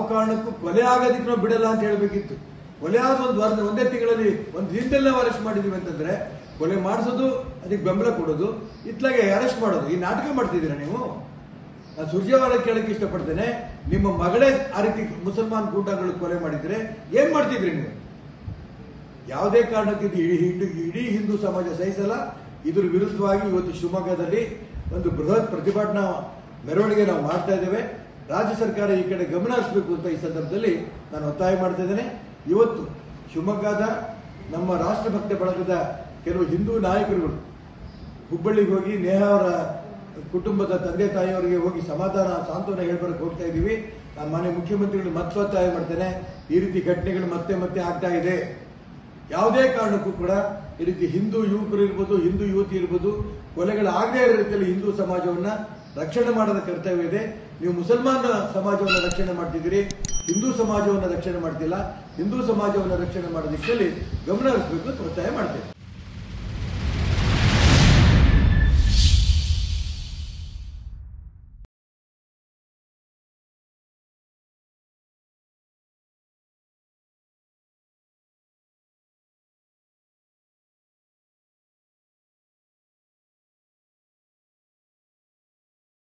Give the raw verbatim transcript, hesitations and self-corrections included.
ಕಾರಣಕ್ಕೂ ಕೊಲೆ ಆಗೋದಕ್ಕೆ ನಾವು ಬಿಡಲ್ಲ ಅಂತ ಹೇಳಬೇಕಿತ್ತು. ಕೊಲೆ ಆದ ಒಂದು ವಾರ ಒಂದೇ ತಿಂಗಳಲ್ಲಿ ಒಂದು ದಿನದಲ್ಲೇ ಅರೆಸ್ಟ್ ಮಾಡಿದೀವಿ ಅಂತಂದ್ರೆ ಕೊಲೆ ಮಾಡಿಸೋದು ಅದಕ್ಕೆ ಬೆಂಬಲ ಕೊಡೋದು ಇತ್ಲಾಗೆ ಅರೆಸ್ಟ್ ಮಾಡೋದು ಈ ನಾಟಕ ಮಾಡ್ತಿದ್ದೀರಾ ನೀವು. ನಾನು ಸುರ್ಜೇವಾಲ ಕೇಳಕ್ಕೆ ಇಷ್ಟಪಡ್ತೇನೆ, ನಿಮ್ಮ ಮಗಳೇ ಆ ರೀತಿ ಮುಸಲ್ಮಾನ್ ಗೂಂಡಾಗಳು ಕೊಲೆ ಮಾಡಿದ್ರೆ ಏನ್ ಮಾಡ್ತಿದ್ರಿ ನೀವು? ಯಾವುದೇ ಕಾರಣಕ್ಕೆ ಇದು ಇಡೀ ಹಿಂದೂ ಸಮಾಜ ಸಹಿಸಲ್ಲ. ಇದ್ರ ವಿರುದ್ಧವಾಗಿ ಇವತ್ತು ಶಿವಮೊಗ್ಗದಲ್ಲಿ ಒಂದು ಬೃಹತ್ ಪ್ರತಿಭಟನಾ ಮೆರವಣಿಗೆ ನಾವು ಮಾಡ್ತಾ ಇದ್ದೇವೆ. ರಾಜ್ಯ ಸರ್ಕಾರ ಈ ಕಡೆ ಗಮನ ಹರಿಸಬೇಕು ಅಂತ ಈ ಸಂದರ್ಭದಲ್ಲಿ ನಾನು ಒತ್ತಾಯ ಮಾಡ್ತಾ ಇದ್ದೇನೆ. ಇವತ್ತು ಶಿವಮೊಗ್ಗದ ನಮ್ಮ ರಾಷ್ಟ್ರಭಕ್ತ ಬಳಗದ ಕೆಲವು ಹಿಂದೂ ನಾಯಕರುಗಳು ಹುಬ್ಬಳ್ಳಿಗೆ ಹೋಗಿ ನೇಹಾ ಅವರ ಕುಟುಂಬದ ತಂದೆ ತಾಯಿಯವರಿಗೆ ಹೋಗಿ ಸಮಾಧಾನ ಸಾಂತ್ವನ ಹೇಳ್ಬರಕ್ಕೆ ಹೋಗ್ತಾ ಇದ್ದೀವಿ. ನಾನು ಮಾನ್ಯ ಮುಖ್ಯಮಂತ್ರಿಗಳು ಮತ್ತೆ ಒತ್ತಾಯ ಮಾಡ್ತೇನೆ, ಈ ರೀತಿ ಘಟನೆಗಳು ಮತ್ತೆ ಮತ್ತೆ ಆಗ್ತಾ ಇದೆ. ಯಾವುದೇ ಕಾರಣಕ್ಕೂ ಕೂಡ ಈ ರೀತಿ ಹಿಂದೂ ಯುವಕರು ಇರ್ಬೋದು, ಹಿಂದೂ ಯುವತಿ ಇರ್ಬೋದು, ಕೊಲೆಗಳಾಗದೇ ಇರೋ ರೀತಿಯಲ್ಲಿ ಹಿಂದೂ ಸಮಾಜವನ್ನ ರಕ್ಷಣೆ ಮಾಡೋದ ಕರ್ತವ್ಯ ಇದೆ. ನೀವು ಮುಸಲ್ಮಾನ ಸಮಾಜವನ್ನು ರಕ್ಷಣೆ ಮಾಡ್ತಿದ್ದೀರಿ, ಹಿಂದೂ ಸಮಾಜವನ್ನು ರಕ್ಷಣೆ ಮಾಡ್ತಿಲ್ಲ. ಹಿಂದೂ ಸಮಾಜವನ್ನು ರಕ್ಷಣೆ ಮಾಡೋ ದಿಕ್ಕಲ್ಲಿ ಗಮನ ಹರಿಸಬೇಕು ಅಂತ ಒತ್ತಾಯ ಮಾಡ್ತೇವೆ.